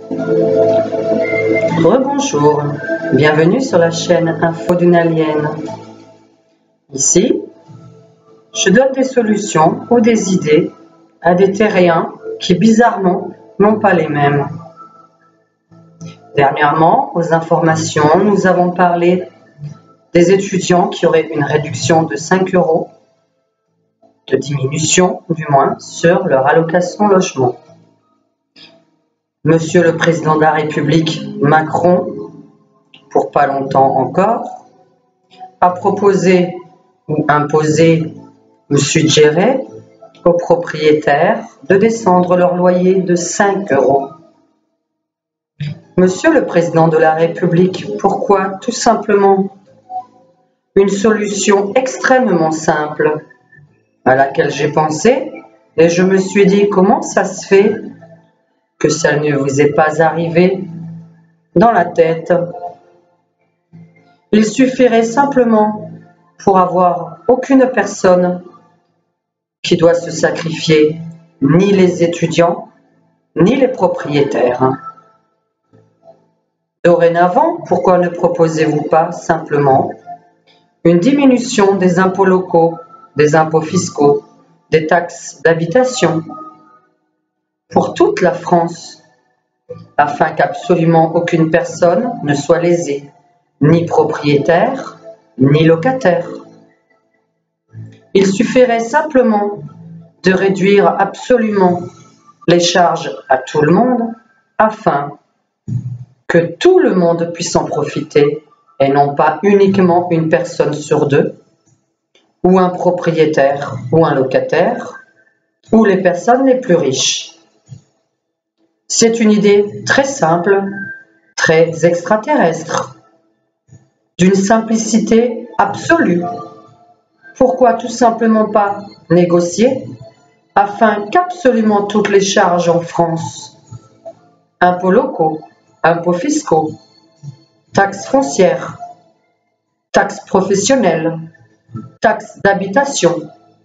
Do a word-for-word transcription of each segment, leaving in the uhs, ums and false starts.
Rebonjour, bienvenue sur la chaîne Info d'une Alienne. Ici, je donne des solutions ou des idées à des terriens qui bizarrement n'ont pas les mêmes. Dernièrement, aux informations, nous avons parlé des étudiants qui auraient une réduction de cinq euros, de diminution du moins, sur leur allocation logement. Monsieur le Président de la République Macron, pour pas longtemps encore, a proposé ou imposé ou suggéré aux propriétaires de descendre leur loyer de cinq euros. Monsieur le Président de la République, pourquoi tout simplement une solution extrêmement simple à laquelle j'ai pensé et je me suis dit comment ça se fait que ça ne vous est pas arrivé dans la tête. Il suffirait simplement pour avoir aucune personne qui doit se sacrifier, ni les étudiants, ni les propriétaires. Dorénavant, pourquoi ne proposez-vous pas simplement une diminution des impôts locaux, des impôts fiscaux, des taxes d'habitation pour toute la France, afin qu'absolument aucune personne ne soit lésée, ni propriétaire, ni locataire. Il suffirait simplement de réduire absolument les charges à tout le monde, afin que tout le monde puisse en profiter, et non pas uniquement une personne sur deux, ou un propriétaire, ou un locataire, ou les personnes les plus riches. C'est une idée très simple, très extraterrestre, d'une simplicité absolue. Pourquoi tout simplement pas négocier afin qu'absolument toutes les charges en France, impôts locaux, impôts fiscaux, taxes foncières, taxes professionnelles, taxes d'habitation,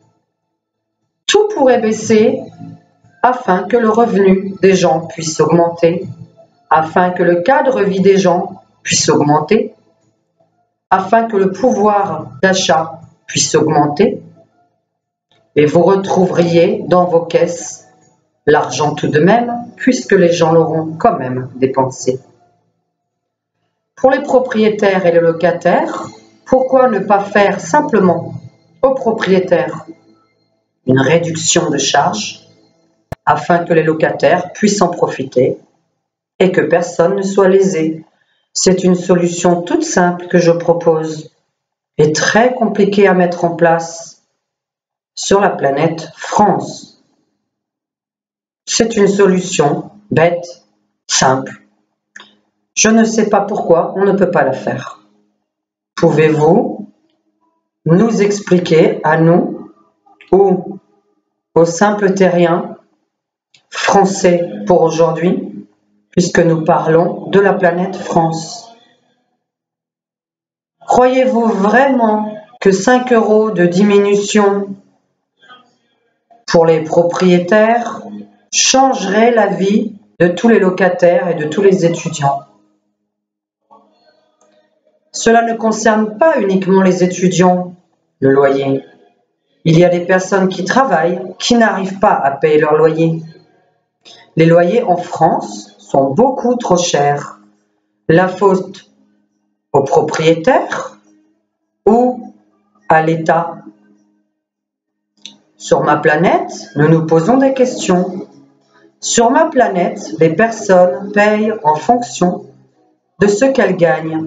tout pourrait baisser afin que le revenu des gens puisse augmenter, afin que le cadre de vie des gens puisse augmenter, afin que le pouvoir d'achat puisse augmenter, et vous retrouveriez dans vos caisses l'argent tout de même, puisque les gens l'auront quand même dépensé. Pour les propriétaires et les locataires, pourquoi ne pas faire simplement aux propriétaires une réduction de charges afin que les locataires puissent en profiter et que personne ne soit lésé? C'est une solution toute simple que je propose et très compliquée à mettre en place sur la planète France. C'est une solution bête, simple. Je ne sais pas pourquoi on ne peut pas la faire. Pouvez-vous nous expliquer à nous ou aux simples terriens français pour aujourd'hui, puisque nous parlons de la planète France? Croyez-vous vraiment que cinq euros de diminution pour les propriétaires changerait la vie de tous les locataires et de tous les étudiants? Cela ne concerne pas uniquement les étudiants, le loyer. Il y a des personnes qui travaillent, qui n'arrivent pas à payer leur loyer. Les loyers en France sont beaucoup trop chers. La faute aux propriétaires ou à l'État? Sur ma planète, nous nous posons des questions. Sur ma planète, les personnes payent en fonction de ce qu'elles gagnent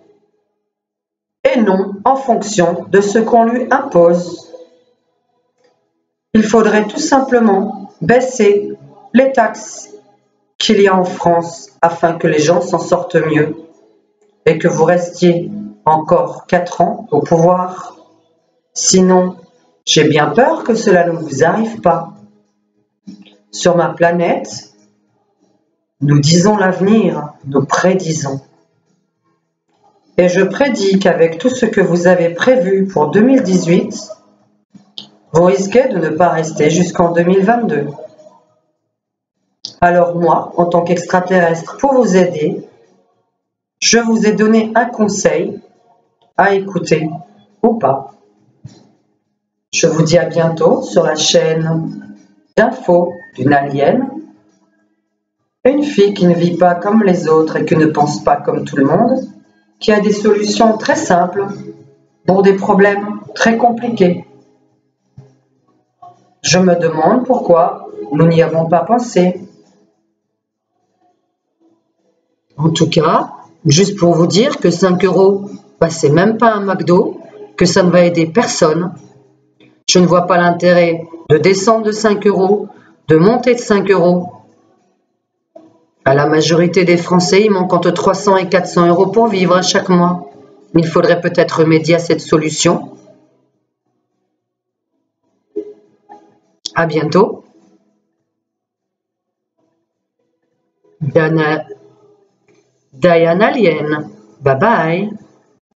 et non en fonction de ce qu'on lui impose. Il faudrait tout simplement baisser les taxes qu'il y a en France afin que les gens s'en sortent mieux et que vous restiez encore quatre ans au pouvoir. Sinon, j'ai bien peur que cela ne vous arrive pas. Sur ma planète, nous disons l'avenir, nous prédisons. Et je prédis qu'avec tout ce que vous avez prévu pour deux mille dix-huit, vous risquez de ne pas rester jusqu'en deux mille vingt-deux. Alors moi, en tant qu'extraterrestre, pour vous aider, je vous ai donné un conseil à écouter ou pas. Je vous dis à bientôt sur la chaîne d'infos d'une alien. Une fille qui ne vit pas comme les autres et qui ne pense pas comme tout le monde, qui a des solutions très simples pour des problèmes très compliqués. Je me demande pourquoi nous n'y avons pas pensé. En tout cas, juste pour vous dire que cinq euros, bah, c'est même pas un McDo, que ça ne va aider personne. Je ne vois pas l'intérêt de descendre de cinq euros, de monter de cinq euros. À la majorité des Français, il manque entre trois cents et quatre cents euros pour vivre chaque mois. Il faudrait peut-être remédier à cette solution. À bientôt. Diana, Diana Alien. Bye bye.